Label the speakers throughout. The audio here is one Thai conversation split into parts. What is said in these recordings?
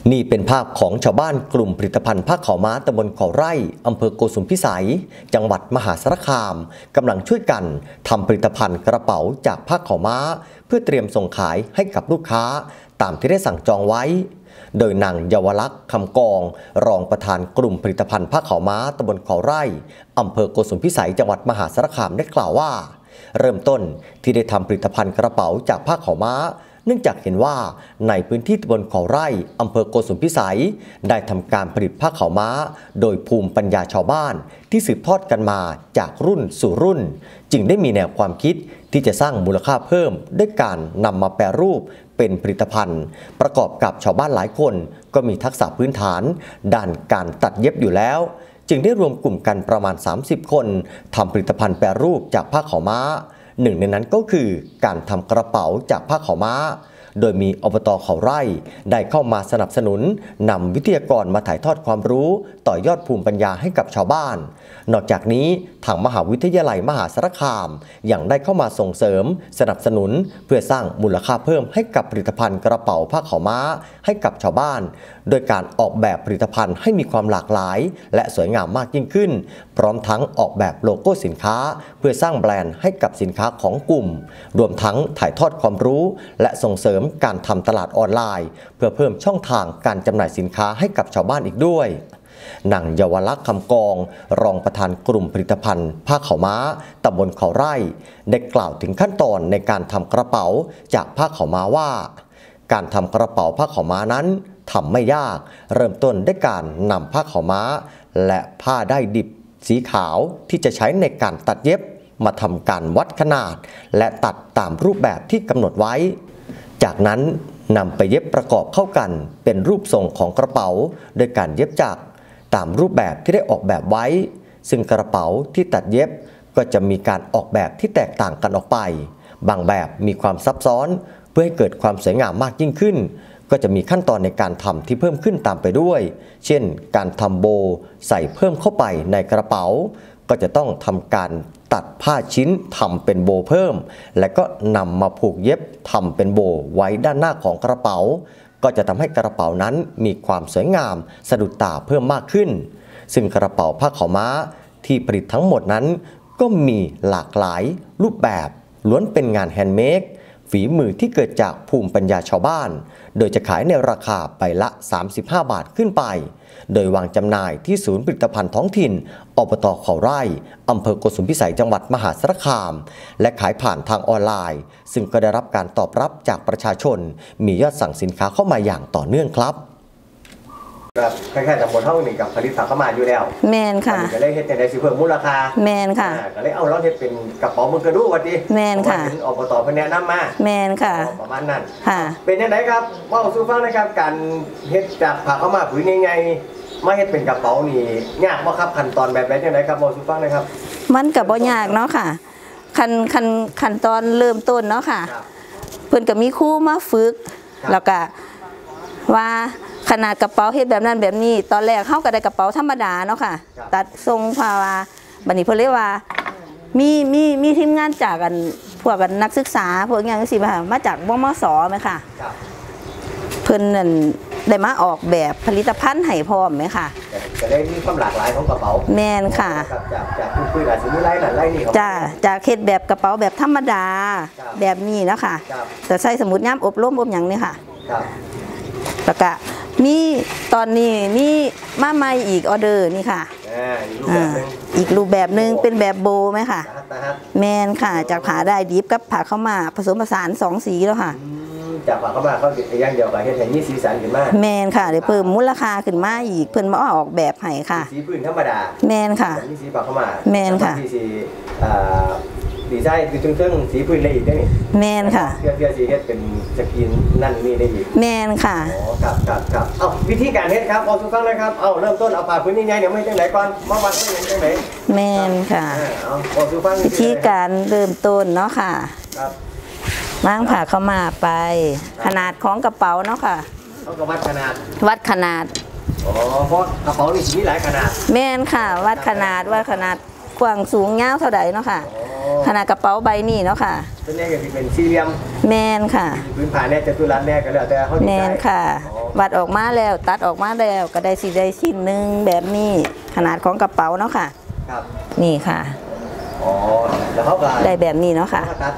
Speaker 1: นี่เป็นภาพของชาวบ้านกลุ่มผลิตภัณฑ์ผ้าขาวม้าตำบลเขาไร่อำเภอโกสุมพิสัยจังหวัดมหาสารคามกำลังช่วยกันทำผลิตภัณฑ์กระเป๋าจากผ้าขาวม้าเพื่อเตรียมส่งขายให้กับลูกค้าตามที่ได้สั่งจองไว้โดยนางเยาวลักษณ์คำกองรองประธานกลุ่มผลิตภัณฑ์ผ้าขาวม้าตำบลเขาไร่อำเภอโกสุมพิสัยจังหวัดมหาสารคามได้กล่าวว่าเริ่มต้นที่ได้ทำผลิตภัณฑ์กระเป๋าจากผ้าขาวม้าเนื่องจากเห็นว่าในพื้นที่ตำบลเขาไร่อำเภอโกสุมพิสัยได้ทำการผลิตผ้าขาวม้าโดยภูมิปัญญาชาวบ้านที่สืบทอดกันมาจากรุ่นสู่รุ่นจึงได้มีแนวความคิดที่จะสร้างมูลค่าเพิ่มด้วยการนำมาแปรรูปเป็นผลิตภัณฑ์ประกอบกับชาวบ้านหลายคนก็มีทักษะพื้นฐานด้านการตัดเย็บอยู่แล้วจึงได้รวมกลุ่มกันประมาณ30คนทำผลิตภัณฑ์แปรรูปจากผ้าขาวม้าหนึ่งในนั้นก็คือการทำกระเป๋าจากผ้าขาวม้าโดยมีอบต.เขาไร่ได้เข้ามาสนับสนุนนำวิทยากรมาถ่ายทอดความรู้ต่อยอดภูมิปัญญาให้กับชาวบ้านนอกจากนี้ทางมหาวิทยาลัยมหาสารคามยังได้เข้ามาส่งเสริมสนับสนุนเพื่อสร้างมูลค่าเพิ่มให้กับผลิตภัณฑ์กระเป๋าผ้าขาวม้าให้กับชาวบ้านโดยการออกแบบผลิตภัณฑ์ให้มีความหลากหลายและสวยงามมากยิ่งขึ้นพร้อมทั้งออกแบบโลโก้สินค้าเพื่อสร้างแบรนด์ให้กับสินค้าของกลุ่มรวมทั้งถ่ายทอดความรู้และส่งเสริมการทำตลาดออนไลน์เพื่อเพิ่มช่องทางการจำหน่ายสินค้าให้กับชาวบ้านอีกด้วยนางเยาวลักษณ์คำกองรองประธานกลุ่มผลิตภัณฑ์ผ้าขาวม้าตำบลเขาไร่ได้กล่าวถึงขั้นตอนในการทำกระเป๋าจากผ้าขาวม้าว่าการทำกระเป๋าผ้าขาวม้านั้นทำไม่ยากเริ่มต้นด้วยการนำผ้าขาวม้าและผ้าได้ดิบสีขาวที่จะใช้ในการตัดเย็บมาทำการวัดขนาดและตัดตามรูปแบบที่กำหนดไว้จากนั้นนำไปเย็บประกอบเข้ากันเป็นรูปทรงของกระเป๋าโดยการเย็บจักรตามรูปแบบที่ได้ออกแบบไว้ซึ่งกระเป๋าที่ตัดเย็บก็จะมีการออกแบบที่แตกต่างกันออกไปบางแบบมีความซับซ้อนเพื่อให้เกิดความสวยงามมากยิ่งขึ้นก็จะมีขั้นตอนในการทำที่เพิ่มขึ้นตามไปด้วยเช่นการทำโบใส่เพิ่มเข้าไปในกระเป๋าก็จะต้องทำการตัดผ้าชิ้นทำเป็นโบเพิ่มและก็นำมาผูกเย็บทำเป็นโบไว้ด้านหน้าของกระเป๋าก็จะทำให้กระเป๋านั้นมีความสวยงามสะดุดตาเพิ่มมากขึ้นซึ่งกระเป๋าผ้าขาวม้าที่ผลิตทั้งหมดนั้นก็มีหลากหลายรูปแบบล้วนเป็นงานแฮนด์เมดฝีมือที่เกิดจากภูมิปัญญาชาวบ้านโดยจะขายในราคาใบละ35 บาทขึ้นไปโดยวางจำหน่ายที่ศูนย์ผลิตภัณฑ์ท้องถิ่นอบต.เขาไร่อำเภอโกสุมพิสัยจังหวัดมหาสารคามและขายผ่านทางออนไลน์ซึ่งก็ได้รับการตอบรับจากประชาชนมียอดสั่งสินค้าเข้ามาอย่างต่อเนื่องครับคล้ายๆจากบนเท่าหนึ่งกับผลิตภัณฑ์เข้ามาอยู่แล้วแมนค่ะก็เลยเฮ็ดในสิเพิ่มมูลค่าแมนค่ะก็เลยเอาเราเฮ็ดเป็นกระเป๋ามือกระดูกวันนี้แมนค่ะถึงอบต.เพิ่นแนะนำมาแมนค่ะประมาณนั้นค่ะเป็นยังไงครับว่าสู่ฟังนะครับการเฮ็ดจากผ้าเข้ามาผืนใหญ่ๆมาเฮ็ดเป็นกระเป๋านี่ยากบ่ครับขั้นตอนแบบจังได๋ครับว่าสู่ฟังนะครับ
Speaker 2: มันก็บ่ยากเนาะค่ะขั้นตอนเริ่มต้นเนาะค่ะเพิ่นก็มีครูมาฝึกแล้วก็ว่าขนาดกระเป๋าเฮ็ดแบบนั้นแบบนี้ตอนแรกเขาก็ได้กระเป๋าธรรมดาเนาะค่ะตัดทรงภาวะบัดนี้เพิ่นเรียกว่ามีทีมงานจากกันพวกกันนักศึกษาพวกอย่างนี้สิมาจากมม.ส.ไหมค่ะเพิ่นนั่นได้มาออกแบบผลิตภัณฑ์ให้พร้อมไหมค่ะ
Speaker 1: จะได้มีความหลากหลายของกระเป๋า
Speaker 2: แม่นค่ะ
Speaker 1: จากคุยอาจจะมีไล่นั่นไล่นี่ครับ
Speaker 2: จากเฮ็ดแบบกระเป๋าแบบธรรมดาแบบนี้นะค่ะแต่ใส่สมุดย่ามอบรมอย่างนี้ค่ะแล้วก็มีตอนนี้มีมาใหม่อีกออเดอร์นี่ค่ะอีกรูปแบบหนึ่งเป็นแบบโบไหมค่ะแมนค่ะจากผ่าได้ดิฟกับผ่าเข้ามาผสมผสาน2 สีแล้วค่ะ
Speaker 1: จากผ่าเข้ามาเขาอย่างเดียวกับเฮ็ดให้มีสีสันขึ้นมา
Speaker 2: แมนค่ะเดี๋ยวเพิ่มมูลค่าขึ้นมาอีกเพิ่นมาออกแบบให้ค่ะ
Speaker 1: สีพื้นธรรมดา
Speaker 2: แมนค่ะ
Speaker 1: มีสีผ่าเข้ามา
Speaker 2: แมนค่ะ
Speaker 1: สีดีไซน์คือเครื่องสีพื้นได้อีกได้นี่
Speaker 2: แมนค่ะ
Speaker 1: เพื่อสีเฮ็ดเป็นสกรีนนั่นนี่ได้อีก
Speaker 2: แมนค่ะ
Speaker 1: อ๋อครับเอาวิธีการเฮ็ดครับเอาทุกครั้งเลยครับเอาเริ่มต้นเอาผ้าพื้นใหญ่ๆเดี๋ยวไม่จังไหนก่อนมาวัดไม่จังไหน
Speaker 2: แมนค่ะ
Speaker 1: เอาทุกครั้ง
Speaker 2: วิธีการเริ่มต้นเนาะค่ะ
Speaker 1: ครับ
Speaker 2: ม้างผ่าเข้ามาไปขนาดของกระเป๋าเนาะค่ะ
Speaker 1: เขาก็วัดขนาด
Speaker 2: อ๋อ
Speaker 1: เพราะกระเป๋านี่มีหลายขนาด
Speaker 2: แมนค่ะวัดขนาดกว้างสูงยาวเท่าใดเนาะค่ะขนาดกระเป๋าใบนี้เนาะค่ะ
Speaker 1: ตัวนี้ก็เป็นสี่เหลี่ยม
Speaker 2: แมนค่ะ
Speaker 1: พื้นผ่านเนี่ยจะตุรัสแน่ก็แล้วแต่เขา
Speaker 2: แมนค่ะวัดออกมาแล้วตัดออกมาแล้วก็ได้สีได้ชิ้นหนึ่งแบบนี้ขนาดของกระเป๋าเนาะค่ะ
Speaker 1: ครับ
Speaker 2: นี่ค่ะ
Speaker 1: แล้วเขาก็
Speaker 2: ได้แบบนี้เนาะค่ะ
Speaker 1: ตัด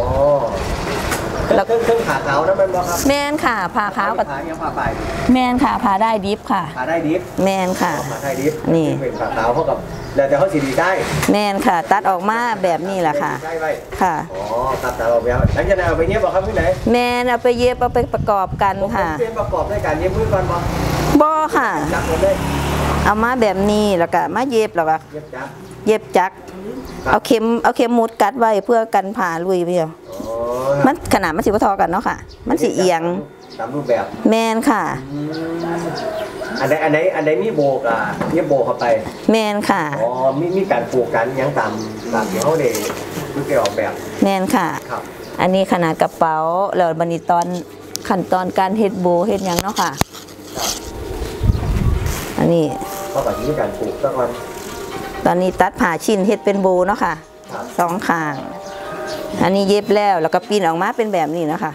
Speaker 1: แล้วเครื่องผ่าขาวนั่นมันบ่ครับ
Speaker 2: แมนค่ะผ่าขาวกับ
Speaker 1: ผ่าไป
Speaker 2: แมนค่ะผ่าได้ดิฟค่ะ
Speaker 1: ผ่าได้ดิฟ
Speaker 2: แมนค่ะ
Speaker 1: ผ่าได้ดิฟ
Speaker 2: นี่
Speaker 1: เป็นผ่าขาวเขากับแล้วแต่เขาสีดีได้
Speaker 2: แมนค่ะตัดออกมาแบบนี้แหละค่ะค่ะ
Speaker 1: ตัดออกแล้วหลังจากนั้นเอาไปเย็บบ่ครับที่ไหน
Speaker 2: แมนเอาไปเย็บเอาไปประกอบกันค่ะ
Speaker 1: เป็นประกอบด้วยการเย็บมือก่อน
Speaker 2: บ่ค่ะเอามาแบบนี้แล้วก็มาเย็บแล้วก็เย็บจักเอาเข็มมุดกัดไว้เพื่อกันผ่าลุยไปเอามันขนาดมันสิบ่ทอกันเนาะค่ะมันสิเอียง
Speaker 1: ตามรูปแบบ
Speaker 2: แมนค่ะ
Speaker 1: อันไหนมีโบกเย็บโบเข้าไป
Speaker 2: แมนค่ะ
Speaker 1: มีการปลูกกันยังตามที่เขาได้คือแกออกแบบ
Speaker 2: แมนค่ะอันนี้ขนาดกระเป๋าแล้วบัดนี้ตอนขั้นตอนการเฮ็ดโบเฮ็ดหยังเนาะค่ะอันนี้
Speaker 1: เขาก็มีการปลูกสักวัน
Speaker 2: ตอนนี้ตัดผ่าชิ้นเฮ็ดเป็นโบเนาะค่ะสองข้างอันนี้เย็บแล้วก็ปีนออกมาเป็นแบบนี้นะคะ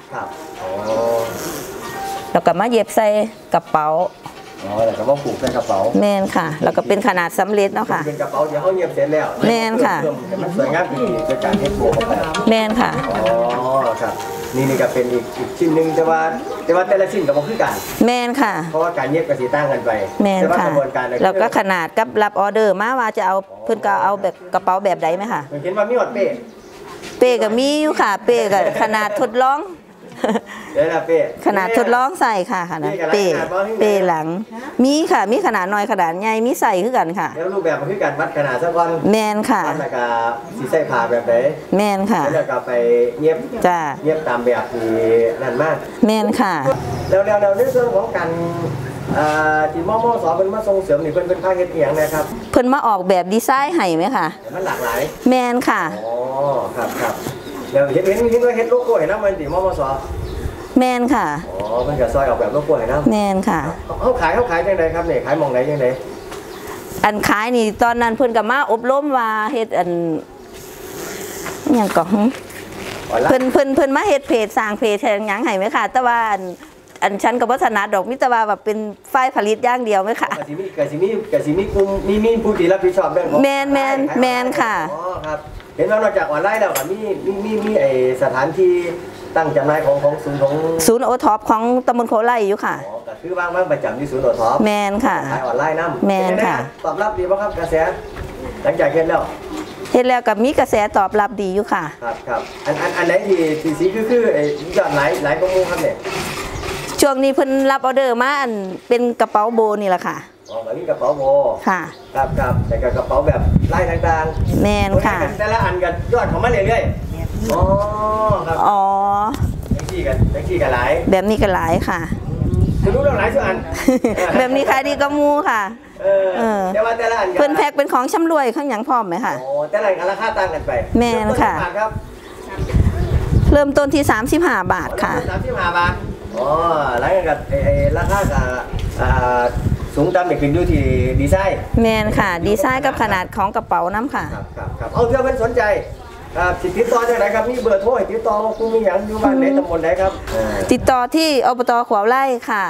Speaker 2: แล้วก็มาเย็บใส่กระเป๋า
Speaker 1: แล้วก็มาผูกใส่กระเป๋า
Speaker 2: แมนค่ะแล้วก็เป็นขนาดสำเร็จเนาะค่ะ
Speaker 1: เป็นกระเป๋าเดี๋ยวเขาเย็บเสร็จแล้ว
Speaker 2: แมนค่ะ
Speaker 1: มันสวยงามดีโดยการเฮ็ดโบเข้าไป
Speaker 2: แมนค่ะ
Speaker 1: ครับนี่ก็เป็นอีกชิ้นหนึ่งแต่ว่าแต่ละชิ้นก็บ่คือกัน
Speaker 2: แมนค่ะ
Speaker 1: เพราะว่าการเย็บก็สิต่างกันไป
Speaker 2: แมนค่ะแล้วก็ขนาดกับรับออเดอร์มาว่าจะเอาเพิ่นก็เอาแบบกระเป๋าแบบใดไหมคะ
Speaker 1: เห็นว่ามีหอด
Speaker 2: เป้ก็มีอยู่ค่ะเป้ก็ขนาดทดลองขนาดทดลองใส่ค่ะขนาดเป้หลังมีค่ะมีขนาดน้อยขนาดใหญ่มีใส่คือกันค่ะ
Speaker 1: แล้วรูปแบบมันคือการวัดขนาดสักวัน
Speaker 2: แมนค่ะ
Speaker 1: แล้วก็สีใส่ผ้าแบบไหน
Speaker 2: แมนค่ะ
Speaker 1: แล้วก็ไปเย็บ
Speaker 2: จ้า
Speaker 1: เย็บตามแบบที่นั่นมาก
Speaker 2: แมนค่ะ
Speaker 1: แล้วในส่วนของการที่ม.ส.เป็นมาส่งเสริมนี่เพิ่นพาเฮ็ดอีหยังนะครับ
Speaker 2: เพิ่นมาออกแบบดีไซน์ให้ไหมคะ
Speaker 1: มันหลากหลาย
Speaker 2: แมนค่ะ
Speaker 1: ครับแล้วเห็นว่าเฮ็ดโลโก้ให้นำมันสิม.ส.
Speaker 2: แมนค่ะ
Speaker 1: มันก็ซอยออกแบบโลโก้ให้นำ
Speaker 2: แมนค่ะ
Speaker 1: เขาขายจังไดครับนี่ขายหม่องไหนจังได
Speaker 2: อันขายนี่ตอนนั้นเพิ่นก็มาอบรมว่าเฮ็ดอันหยังก็เพิ่นมาเฮ็ดเพจสร้างเพจหยังให้ไหมค่ะแต่ว่าอันชั้นกับวัฒนาดอกมิตรว่าแบบเป็นฝ่ายผลิตอย่างเดียวไหมคะ
Speaker 1: กะสิมีกลุ่มมีผู้ที่รับผิดชอบเรื่องของ
Speaker 2: แมนค่ะ
Speaker 1: ครับเห็นว่านอกจากออนไลน์แล้วก็มีไอสถานที่ตั้งจำหน่ายของ
Speaker 2: ศูนย์โอท็อปของตำบลโคไลอยู่ค่ะ
Speaker 1: ก็คือว่างประจำที่ศูนย์โอท็อป
Speaker 2: แมนค่ะ
Speaker 1: ขายออนไลน์น้ำ
Speaker 2: แมนค่ะ
Speaker 1: ตอบรับดีป่ะครับกระแสหลังจากเห็นแล้ว
Speaker 2: กับมีกระแสตอบรับดีอยู่ค่ะ
Speaker 1: ครับอันไหนที่สีคือไอยอดหลายกมูครับเนี่ย
Speaker 2: ช่วงนี้เพิ่นรับออเดอร์มาอันเป็นกระเป๋าโบนี่แหละค่ะ
Speaker 1: แบบนี้กระเป๋าโบ
Speaker 2: ค่ะ
Speaker 1: ครับแต่กระเป๋าแบบลายต่าง
Speaker 2: ๆแมนค่ะ
Speaker 1: แต่ละอันกันยอดของมันเรื่อยๆครับแท็กซี่กันหลาย
Speaker 2: แบบนี้ก็หลายค่ะ
Speaker 1: คุณรู้เรื่องหลายส่วน
Speaker 2: แบบนี้ขายดีก็มูค่ะ
Speaker 1: แต่ว่าแต่ละอัน
Speaker 2: เพิ่นแพ็คเป็นของชำรวยข้างหยังพร้อมไหมคะ
Speaker 1: แต่ละอันราคาต่างกันไป
Speaker 2: แมนค่ะเริ่มต้นที่35 บาทค่ะ
Speaker 1: 35 บาทแล้วกับราคากับสูงต่ำเด็กขึ้นอยู่ที่ดีไซน์
Speaker 2: แมนค่ะดีไซน์กับขนาดของกระเป๋าน้ำค่ะ
Speaker 1: ครับเอาเพื่อเป็นสนใจติดต่อจากไหนครับมีเบอร์โทรติดต่อคุณมีอย่างอยู่บ้านไหนตำบลไหนครับ
Speaker 2: ติดต่อที่อบต.ขวาวไร่ค่ะ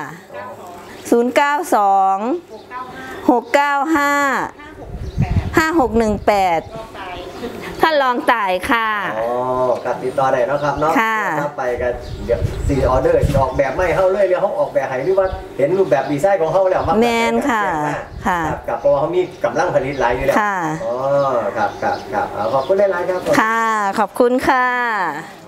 Speaker 2: 092-695-5618ท่านรองต่ายค่ะ
Speaker 1: กับติดต่อได้นะครับเนาะถ้าไปกันเดี๋ยวสีออเดอร์สีออกแบบไม่เข้าเลยเดี๋ยวเขาออกแบบให้หรือว่าเห็นรูปแบบดีไซน์ของเขาแล้วมา
Speaker 2: แมนค่ะ
Speaker 1: กับเพราะว่าเขามีกำลังผลิตหลายอยู่แล้วครับขอบคุณหลายๆครับ
Speaker 2: ค่ะขอบคุณค่ะ